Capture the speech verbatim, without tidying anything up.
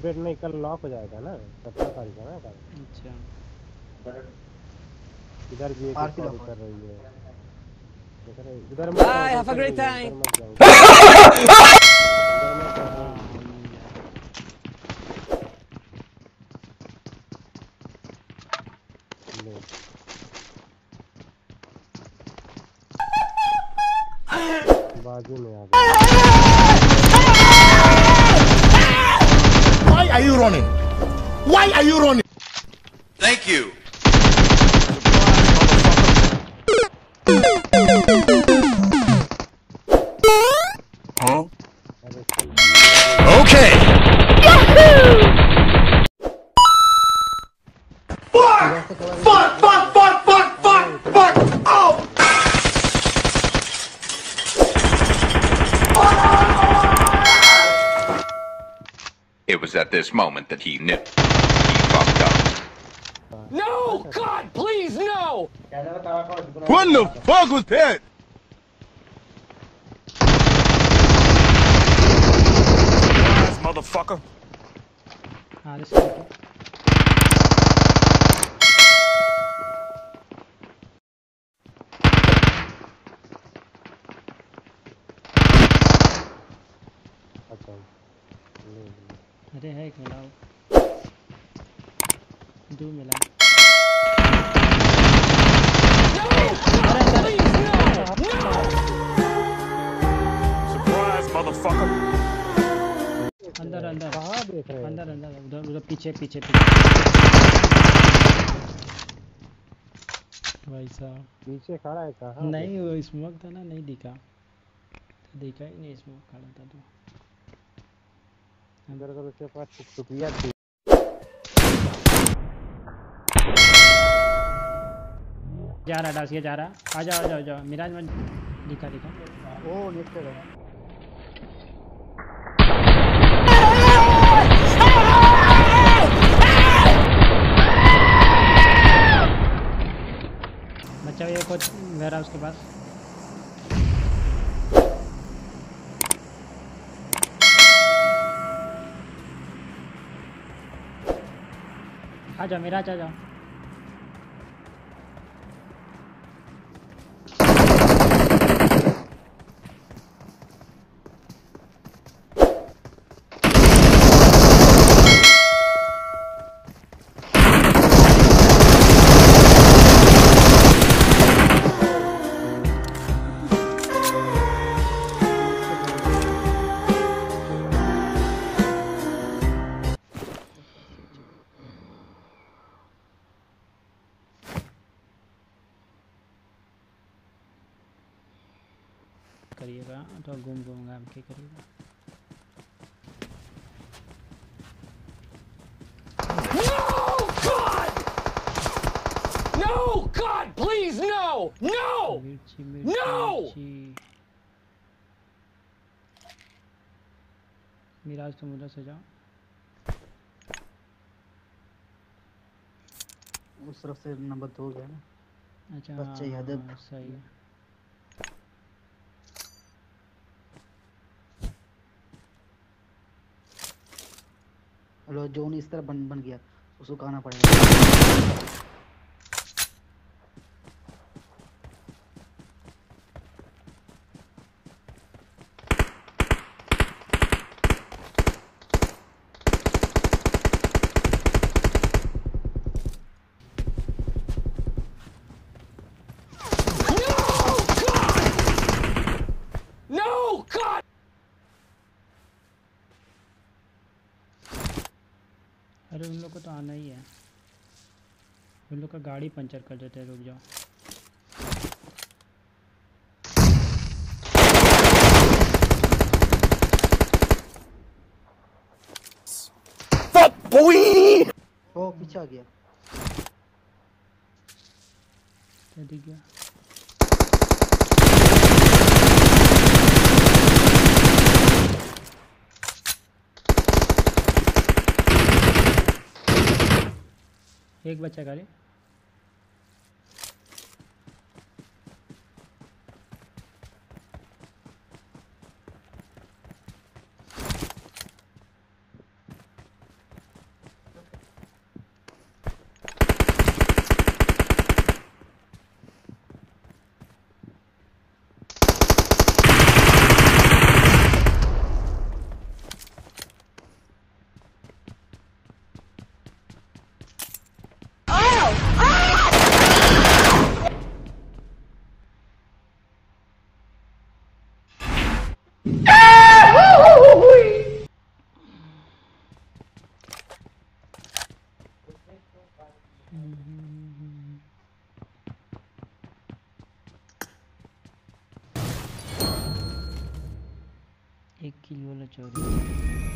Update नहीं, कल lock हो जाएगा ना, सत्रह तारीख है ना कल। अच्छा इधर भी एक कॉल कर रही है, इधर मत bye, have a great time. बाजू में आ गया। Why are you running? Why are you running? Thank you. Huh? Okay. Yahoo! Fuck! Fuck! Fuck! Fuck! Fuck! Fuck! Fuck! Oh! It was at this moment that he knew. He fucked up. No! God, please, no! What the fuck was that? Motherfucker. हाँ this is अरे है एक मिला दो मिला Surprise, motherfucker. अंदर अंदर कहाँ देख रहे हैं? अंदर अंदर उधर उधर पीछे पीछे पीछे भाई साहब पीछे खड़ा है कहाँ? नहीं वो स्मोक था ना, नहीं दिखा तो दिखा ही नहीं, स्मोक खड़ा था तो अंदर तो उसके पास टुकड़िया थी। जा रहा डासिया जा रहा, आ जाओ आ जाओ जाओ मिराज में दिखा दिखा ओ नीचे गया। बच्चा ये कुछ वेयर हाउस के पास आ जाओ मिराज आ जाओ। करिएगा तो घूम घूम घाम के करिएगा। No, God, please, no! No! मिर्ची मिर्ची No! मिर्ची मिराज तुम उधर से जाओ, उस तरफ से नंबर दो गया ना। अच्छा बच्चे याद है। हाँ, सही है। हेलो जोन इस तरह बन बन गया, उसको कहना पड़ेगा। No, God! अरे उन लोग को तो आना ही है, उन लोग का गाड़ी पंचर कर देते हैं, रुक जाओ। Fuck boy! ओ पीछे आ गया। क्या दिख गया? एक बच्चा गाड़ी एक किल वाला चोरी